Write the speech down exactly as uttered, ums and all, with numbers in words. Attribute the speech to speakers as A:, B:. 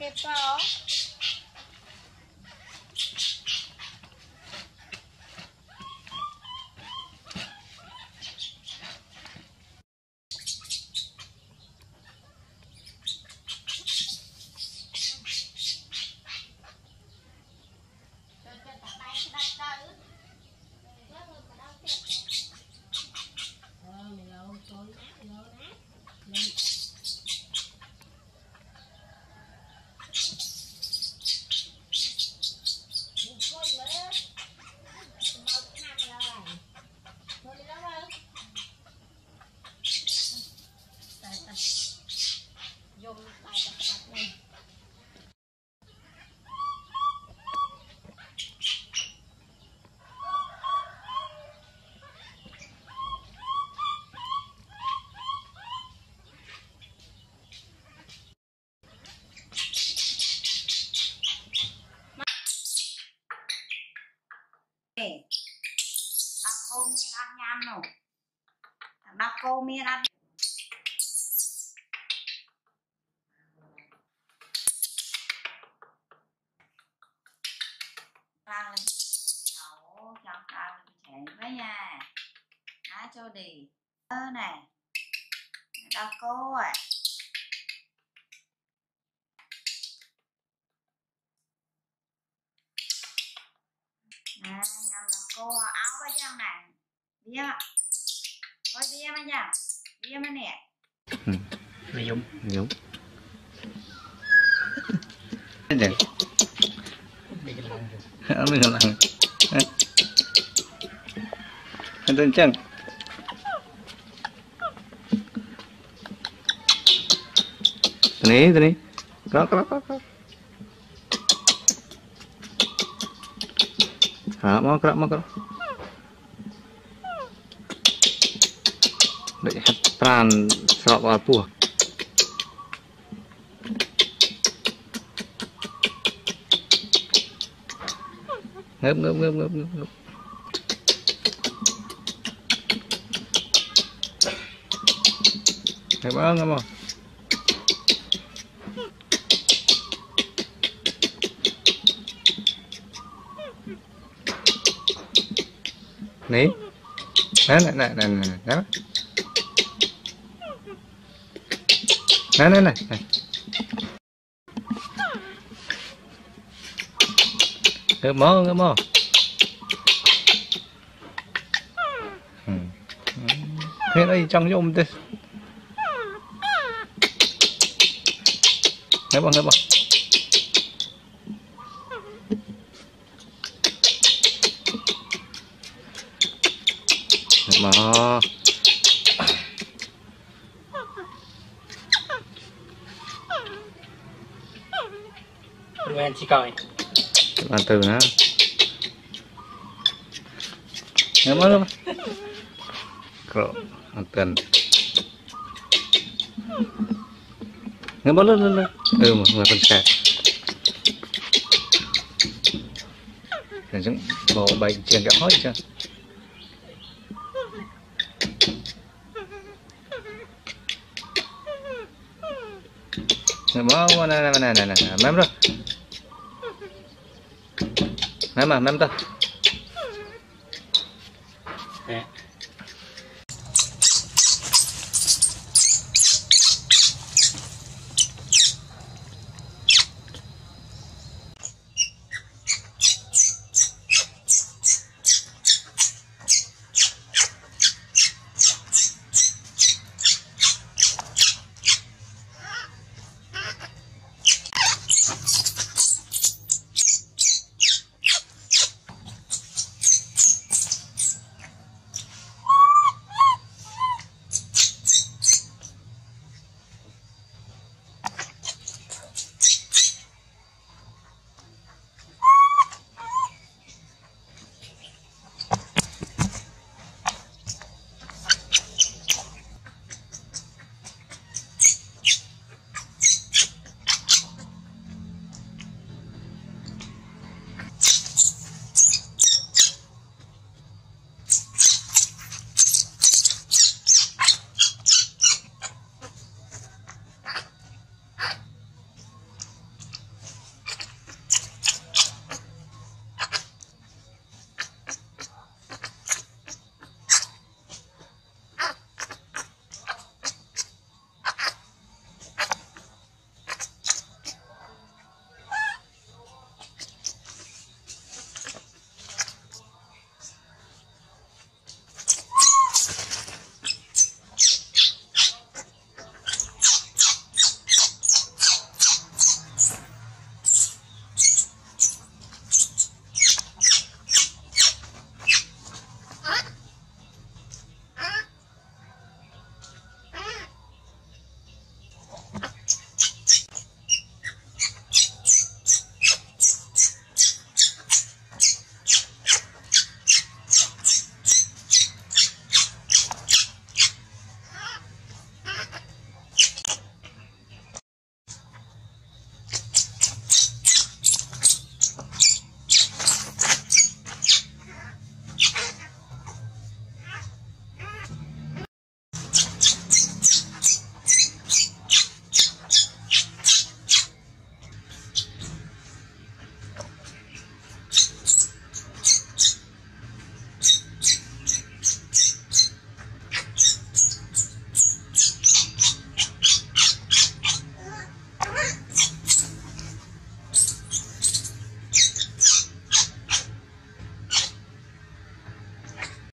A: kẹp vào. Cô miên ăn nham rồi, bác cô miên ăn rang lên nấu cho rang lên chén với nha, á cho đi ơ này, bác cô à, nè nhầm bác cô áo với chăng này, bia, coi bia mà nhá, bia mà nè,
B: mày giống
C: giống
B: được
C: ở bên lần anh tên chân ini ini kerap kerap kerap kerap mau kerap mau kerap để hạt pran sọt vào buah ngớp ngớp ngớp ngớp ngớp ngớp ngớp ngớp ngớp này này này này này này này này này này ngớp mó ngớp mó hiện đây trong cái ôm đây ngớp vào ngớp vào mà
B: quen chỉ coi
C: làm từ nữa nhớ mất luôn cậu ăn tiền nhớ mất luôn luôn ừ một người con trẻ để chúng bộ bệnh truyền kẹo hết chưa mau này này này này này mem rồi mem mà mem ta